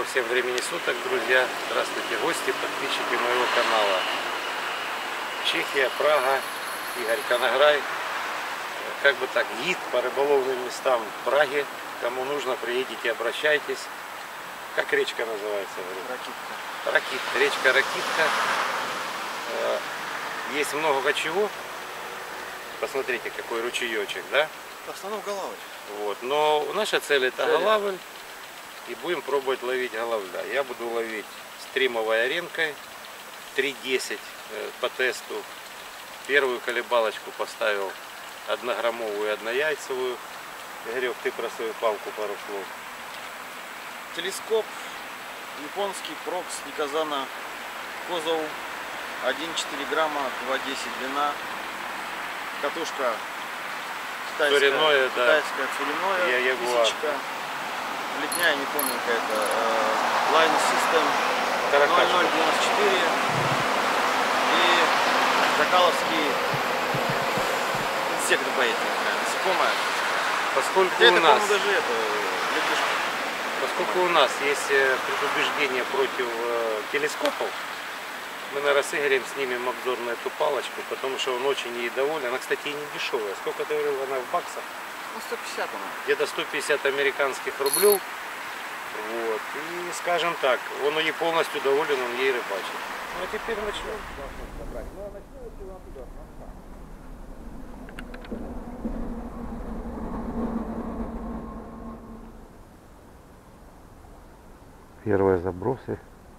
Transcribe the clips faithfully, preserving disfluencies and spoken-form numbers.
Доброго всем времени суток, друзья. Здравствуйте, гости, подписчики моего канала. Чехия, Прага, Игорь Конограй. Как бы так, гид по рыболовным местам в Праге. Кому нужно, приедете, обращайтесь. Как речка называется? Ракитка. Ракитка. Речка Ракитка. Есть много чего. Посмотрите, какой ручеечек, да? В основном голавль. Вот. Но наша цель это Цель. голавль. И будем пробовать ловить голавля. Я буду ловить стримовой аренкой три десять по тесту. Первую колебалочку поставил однограммовую и однояйцевую. Игорек, ты про свою палку пару слов. Телескоп японский, Прокс, Никозана, Козов, один и четыре грамма, два и десять длина. Катушка китайская, Цуриное, да. китайская цуриное, Я Ягуар. тысячка. Летняя, не помню какая-то. Line System ноль ноль девяносто четыре. И Закаловский инсект боится, насекомое. Поскольку Это, у нас, даже это, лягушка. поскольку у нас есть предубеждение против э, телескопов, мы, наверное, с Игорем снимем обзор на эту палочку, потому что он очень ей доволен. Она, кстати, и не дешевая. Сколько ты говорил, она в баксах? Ну, сто пятьдесят она. Где-то сто пятьдесят американских рублей. Вот. И, скажем так, он ей полностью доволен, он ей рыбачит. Ну, а теперь начнем. Первые забросы.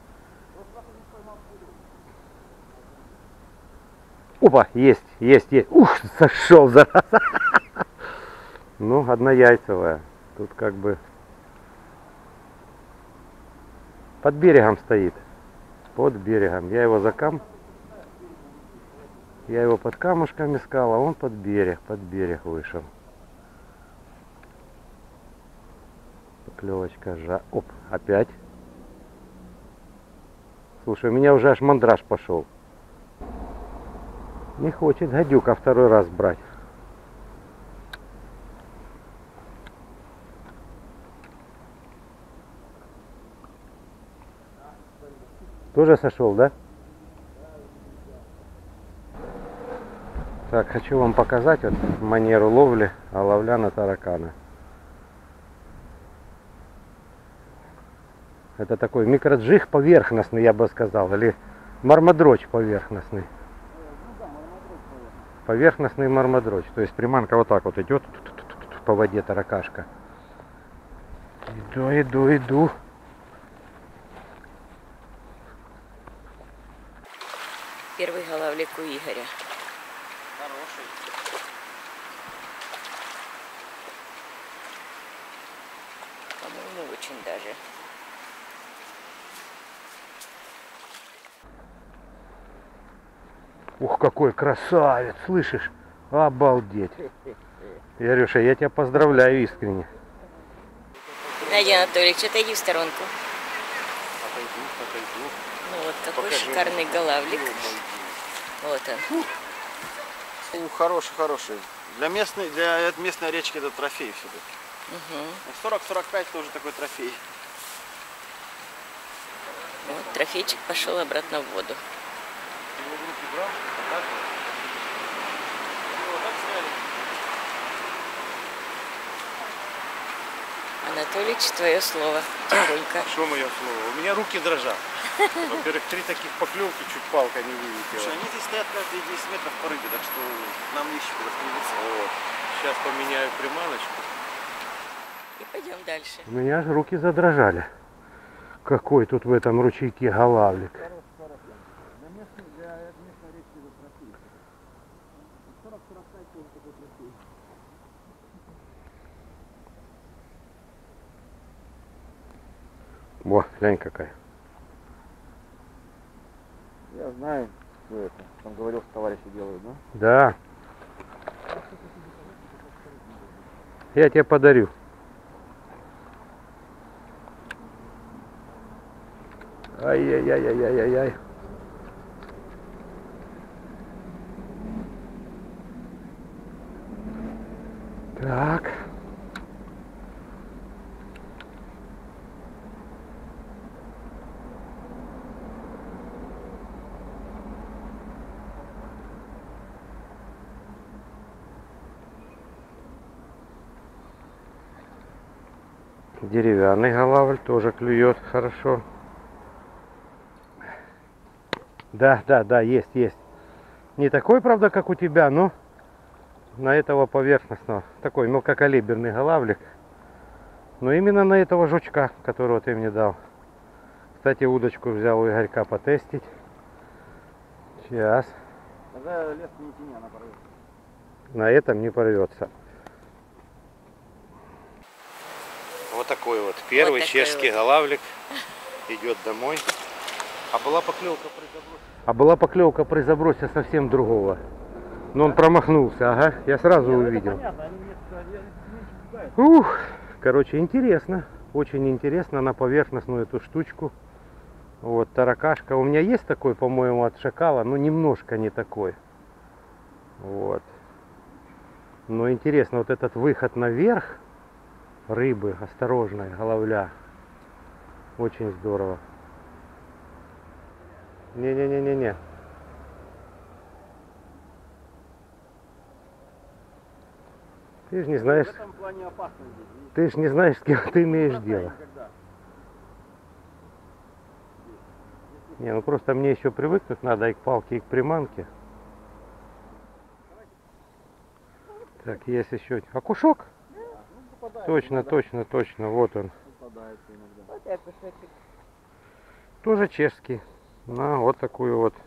Опа, есть, есть, есть. Ух, сошел, зараза. Ну, однояйцевая. Тут как бы под берегом стоит. Под берегом. Я его за кам... Я его под камушком искал, а он под берег, под берег вышел. Поклевочка жа... Оп, опять. Слушай, у меня уже аж мандраж пошел. Не хочет гадюка второй раз брать. Тоже сошел, да? Так, хочу вам показать вот манеру ловли оловля на таракана. Это такой микроджиг поверхностный, я бы сказал, или мармадроч поверхностный. Поверхностный мармадроч. То есть приманка вот так вот идет по воде, таракашка. Иду, иду, иду. Первый голавлик у Игоря. Хороший. По-моему, очень даже. Ух, какой красавец, слышишь? Обалдеть. Ярюша, я тебя поздравляю искренне. Надя Анатольевич, отойди в сторонку. Отойду, отойду. Ну вот какой Покажи. шикарный голавлик. Вот он. Ну, хороший, хороший. Для местной, для местной речки это трофей все-таки. Угу. сорок сорок пять тоже такой трофей. Вот трофейчик пошел обратно в воду. Его в руки брал, а так вот. Его так сняли. Анатольевич, твое слово. Тихонько. Что мое слово? У меня руки дрожат. Во-первых, три таких поклевки, чуть палка не Слушай, вылетела. они здесь стоят каждые десять метров по рыбе, так что нам не ищут остановиться. Вот. Сейчас поменяю приманочку. И пойдем дальше. У меня аж руки задрожали. Какой тут в этом ручейке голавлик. Для местной, для местной речки это трофей. сорок сорок пять тоже такой трофей. Во, глянь какая. Я знаю, что это. Там говорил, что товарищи делают, да? Да. Я тебе подарю. Ай-яй-яй-яй-яй-яй. Так. Деревянный голавль тоже клюет хорошо. Да, да, да, есть, есть. Не такой, правда, как у тебя, но на этого поверхностного. Такой мелкокалиберный голавлик. Но именно на этого жучка, которого ты мне дал. Кстати, удочку взял у Игорька потестить. Сейчас. Тогда лес не тяни, она порвется. На этом не порвется. Вот такой вот первый Вот такой чешский вот. голавлик идет домой. А была поклевка при забросе. А была поклевка при забросе совсем другого. Но он промахнулся, ага. Я сразу увидел. Ух, короче, интересно. Очень интересно на поверхностную эту штучку. Вот, таракашка. У меня есть такой, по-моему, от шакала, но немножко не такой. Вот. Но интересно, вот этот выход наверх рыбы, осторожная, головля. Очень здорово. Не-не-не-не-не. Ты же не знаешь, В этом плане опасно здесь. видишь? ты же не знаешь, с кем ты имеешь Никогда, дело. никогда. Не, ну просто мне еще привыкнуть надо и к палке, и к приманке. Так, есть еще окушок? Ну, попадает Точно, иногда. точно, точно. Вот он. Попадается иногда. Вот так кусочек. Тоже чешский. На вот такую вот.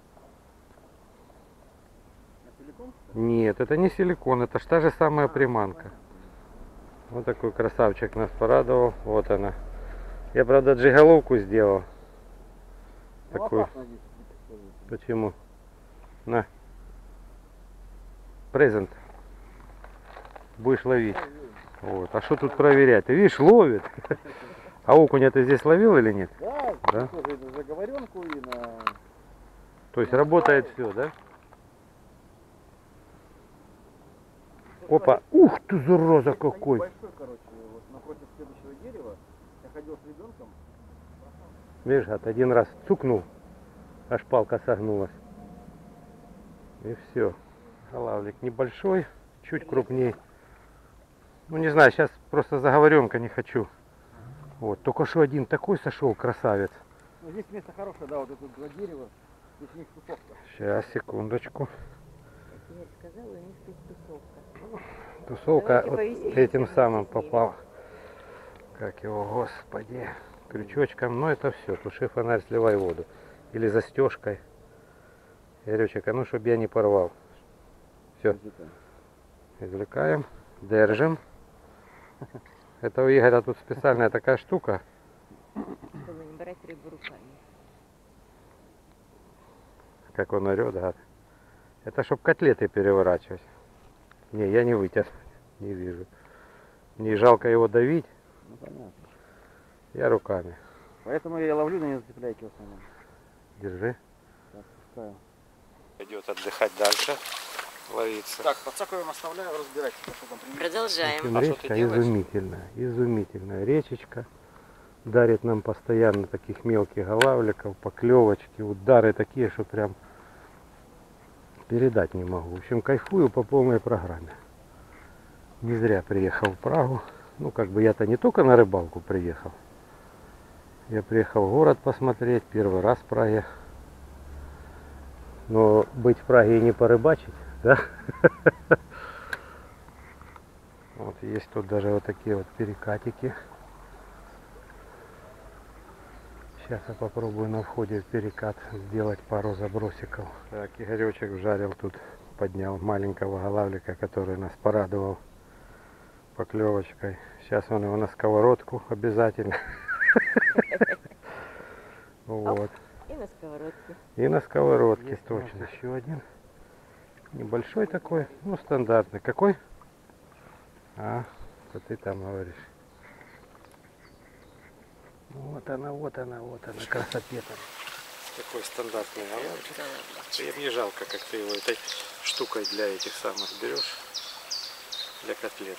А силикон? Нет, это не силикон, это ж та же самая приманка. Вот такой красавчик нас порадовал. Вот она. Я, правда, джиголовку сделал. Ну, Такую. опасно здесь. скажи. Почему? На. Презент. Будешь ловить. Вот. А что тут проверять? Ты видишь, ловит. А окуня ты здесь ловил или нет? Да, Да? тоже и на заговоренку, и на... То есть работает все, да? Опа. Ух ты, зараза какой. Большой, короче, вот напротив следующего дерева. Я ходил с ребенком. Видишь, от один раз цукнул, аж палка согнулась. И все. Голавлик небольшой, чуть крупнее. Ну не знаю, сейчас просто заговоренка не хочу. Вот, только что один такой сошел, красавец. Ну, здесь место хорошее, да, вот это два дерева. Здесь у них тусовка. Сейчас, секундочку. Я сказала, у них тут тусовка. Тусовка Давайте вот повесим этим вместе самым с ними. попал. Как его, господи. Крючочком, но это все. Туши фонарь, сливай воду. Или застежкой. Ярючек, а ну, чтобы я не порвал. Все. Извлекаем. Держим. Это у Игоря тут специальная такая штука. Чтобы не брать рыбу руками. Как он орет, гад. Это чтобы котлеты переворачивать. Не, я не вытяну. Не вижу. Мне жалко его давить. Ну понятно. Я руками. Поэтому я ловлю, но не зацепляйте в основном. Держи. Так, пускаю. Идет отдыхать дальше. Ловиться. Так, подсаку я оставляю, разбирайте, что там примерно. Продолжаем. В общем, А что ты речка делаешь? изумительная. Изумительная речечка. Дарит нам постоянно таких мелких голавликов, поклевочки, удары такие, что прям передать не могу. В общем, кайфую по полной программе. Не зря приехал в Прагу. Ну, как бы я-то не только на рыбалку приехал. Я приехал в город посмотреть, первый раз в Праге. Но быть в Праге и не порыбачить, да? Вот есть тут даже вот такие вот перекатики. Сейчас я попробую на входе в перекат сделать пару забросиков. Так, Игоречек вжарил тут, поднял маленького голавлика, который нас порадовал поклевочкой. Сейчас он его на сковородку обязательно. Вот. И на сковородке. И на сковородке точно. Еще один. Небольшой такой, ну стандартный. Какой? А, что ты там говоришь? Вот она, вот она, вот она, красотета. Такой стандартный голавлик. Тебе не жалко, как ты его этой штукой для этих самых берешь, для котлет.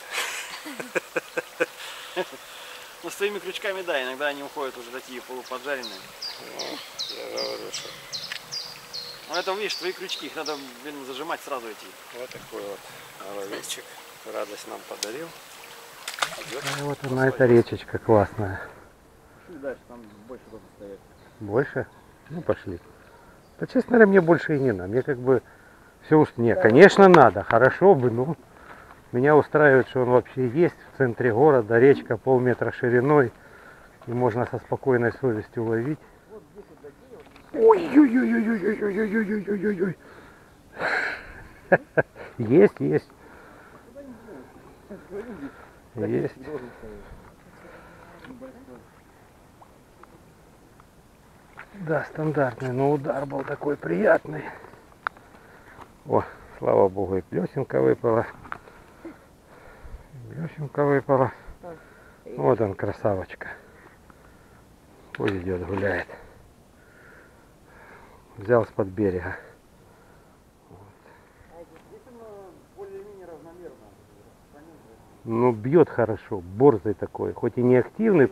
Ну, с твоими крючками, да, иногда они уходят уже такие полуподжаренные. Ну, я говорю, что Ну, это, видишь, твои крючки, их надо, блин, зажимать сразу эти. вот такой вот головечек. Радость нам подарил. А вот она, эта речечка классная. Пошли дальше, там больше кто-то стоит. Больше? Ну пошли. Да, честно говоря, мне больше и не надо. Мне как бы все уж... Не, конечно надо, хорошо бы, но меня устраивает, что он вообще есть в центре города, речка полметра шириной, и можно со спокойной совестью ловить. Ой-ой-ой-ой-ой-ой-ой-ой-ой-ой-ой-ой. Есть, есть. Есть. Да, стандартный, но удар был такой приятный. О, слава богу, и плесенка выпала. Плесенка выпала. Вот он, красавочка. Пусть идет, гуляет. Взял с-под берега. Ну, бьет хорошо, борзый такой, хоть и не активный.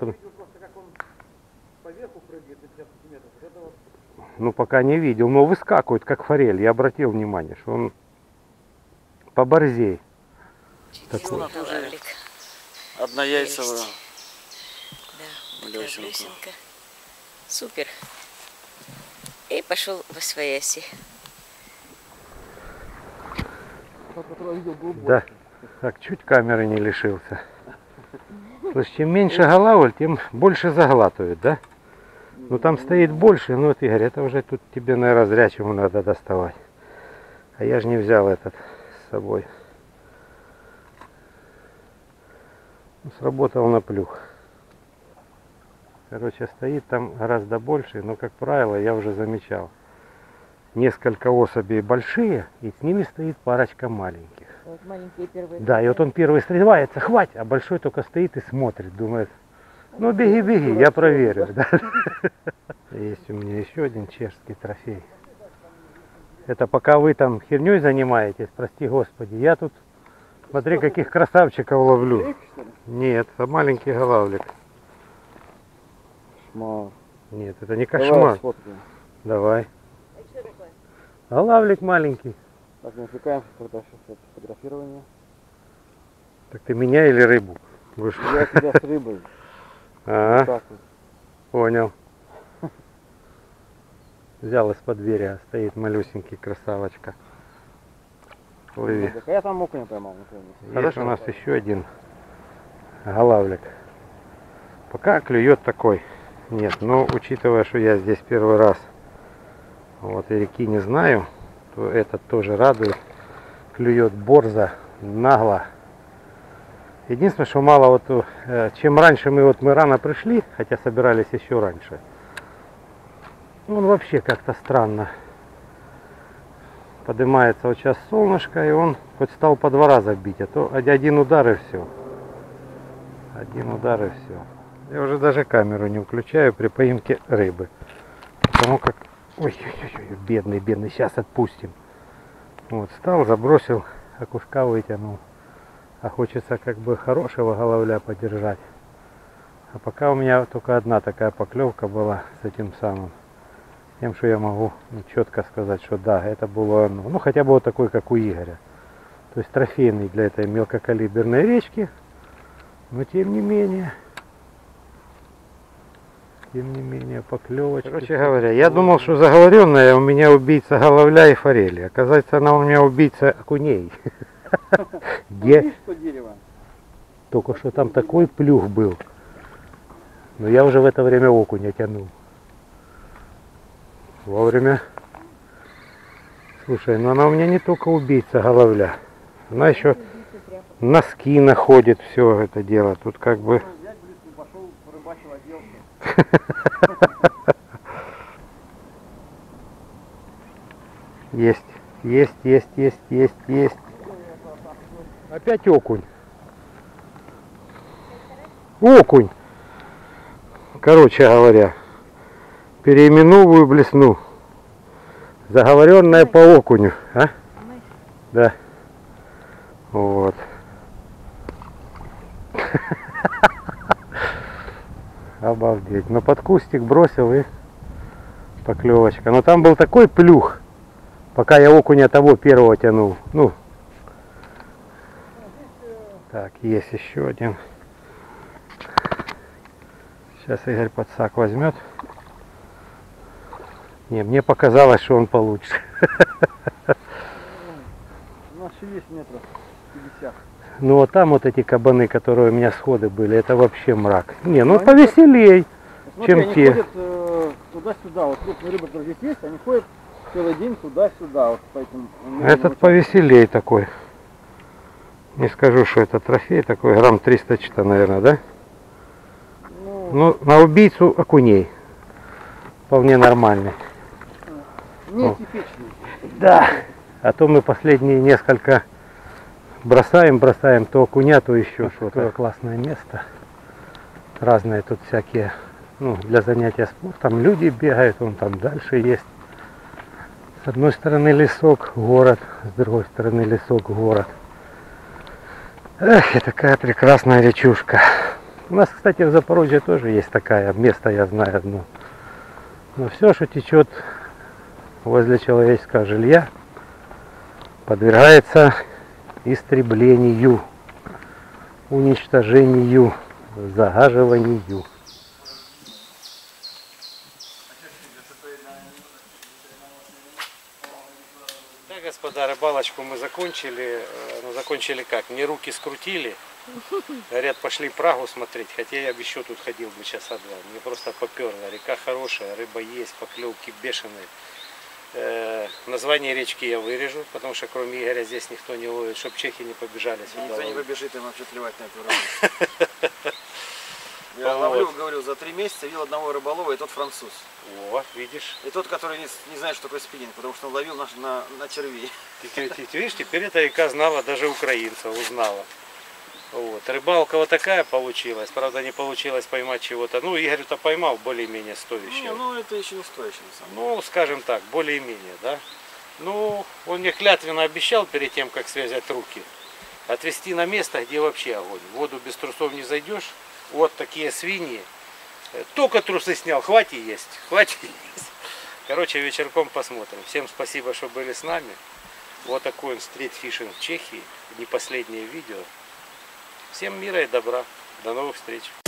Ну, пока не видел, но выскакивает, как форель. Я обратил внимание, что он поборзей. Чудесный голавлик. Однояйцевую. Да, такая Блесенку. блесенка. Супер. И пошел во свояси. Тот, который видел, был больше. Да, так чуть камеры не лишился. Слушай, чем меньше голавль, тем больше заглатывает, да? Ну там стоит больше, ну вот, Игорь, это уже тут тебе, наверное, зрячему надо доставать. А я же не взял этот с собой. Ну, сработал на плюх. Короче, стоит там гораздо больше, но, как правило, я уже замечал. Несколько особей большие, и с ними стоит парочка маленьких. Вот маленькие первые. Да, и вот он первый срывается, хватит, а большой только стоит и смотрит, думает, ну беги, беги, я проверю. Да. Есть у меня еще один чешский трофей. Это пока вы там херней занимаетесь, прости господи, я тут, смотри, каких красавчиков ловлю. Нет, это маленький голавлик. Кошмар. Нет, это не Давай кошмар. сфоткаем. Давай. Голавлик маленький. Так, не отвлекаемся, когда сейчас фотографирование. Так ты меня или рыбу? Будешь- Я тебя с рыбой. Ага, Вот так вот. понял. Взял из-под берега, стоит малюсенький красавочка. Лови. А я там окуня поймал, например. Есть у нас еще один голавлик. Пока клюет такой. Нет, но учитывая, что я здесь первый раз, вот и реки не знаю, то этот тоже радует. Клюет борзо, нагло. Единственное, что мало вот, э, чем раньше мы вот мы рано пришли, хотя собирались еще раньше, он вообще как-то странно поднимается. Вот сейчас солнышко, и он хоть стал по два раза бить, а то один удар и все. Один удар и все. Я уже даже камеру не включаю при поимке рыбы. Потому как... Ой-ой-ой, бедный, бедный, сейчас отпустим. Вот, встал, забросил, окушка вытянул. А хочется как бы хорошего головля подержать. А пока у меня только одна такая поклевка была с этим самым. Тем, что я могу четко сказать, что да, это было оно. Ну, хотя бы вот такой, как у Игоря. То есть трофейный для этой мелкокалиберной речки. Но тем не менее... Тем не менее, поклевочка. Короче говоря, я думал, что заговоренная у меня убийца головля и форели. Оказывается, она у меня убийца окуней. Где? Только что там такой плюх был. Но я уже в это время окуня тянул. Вовремя. Слушай, ну она у меня не только убийца головля. Она еще носки находит, все это дело. Тут как бы... Есть, есть, есть, есть, есть, есть. Опять окунь. Окунь. Короче говоря, переименовываю блесну. Заговоренная по окуню. А? Да. Вот. Обалдеть. Но под кустик бросил и поклевочка. Но там был такой плюх, пока я окуня того первого тянул. Ну. Так, есть еще один. Сейчас Игорь подсак возьмет. Не, мне показалось, что он получше. У нас еще есть метров пятьдесят. Ну вот там вот эти кабаны, которые у меня сходы были, это вообще мрак. Не, ну Ну, они повеселей, Смотри, чем они те. ходят э, туда-сюда. Вот крупные рыбы, которые здесь есть, они ходят целый день туда-сюда. Вот по этим мерным Этот участкам. повеселей такой. Не скажу, что это трофей такой, грамм триста что-то, наверное, да? Ну, Ну, на убийцу окуней. Вполне нормальный. нетипичный. Да. А то мы последние несколько бросаем, бросаем то окуня, то еще что-то. Такое классное место. Разные тут всякие, ну, для занятия спортом. Люди бегают, вон там дальше есть. С одной стороны лесок, город, с другой стороны лесок, город. Эх, и такая прекрасная речушка. У нас, кстати, в Запорожье тоже есть такое место, я знаю одно. Но все, что течет возле человеческого жилья, подвергается истреблению, уничтожению, загаживанию. Да, господа, рыбалочку мы закончили. Ну, закончили как? Мне руки скрутили. Говорят, пошли Прагу смотреть. Хотя я бы еще тут ходил бы часа два. Мне просто поперло. Река хорошая, рыба есть, поклевки бешеные. Э, название речки я вырежу, потому что кроме Игоря здесь никто не ловит, чтобы чехи не побежали сюда. Никто не ловить. побежит, им вообще плевать на эту рыбу. Я ловлю, говорю, за три месяца видел одного рыболова, и тот француз. О, видишь. И тот, который не, не знает, что такое спиннинг, потому что он ловил на, на, на червей. Ты, ты- ты видишь, теперь эта река знала даже украинца, узнала. Вот. Рыбалка вот такая получилась. Правда, не получилось поймать чего-то. Ну, Игорь-то поймал более-менее Не, стоящего. ну это еще не стоящее на самом деле. Ну, скажем так, более-менее, да. Ну, он мне клятвенно обещал перед тем, как связать руки, отвезти на место, где вообще огонь. В воду без трусов не зайдешь. Вот такие свиньи. Только трусы снял, хватит есть, хватит есть. Короче, вечерком посмотрим. Всем спасибо, что были с нами. Вот такой он стритфишинг в Чехии. Не последнее видео. Всем мира и добра. До новых встреч.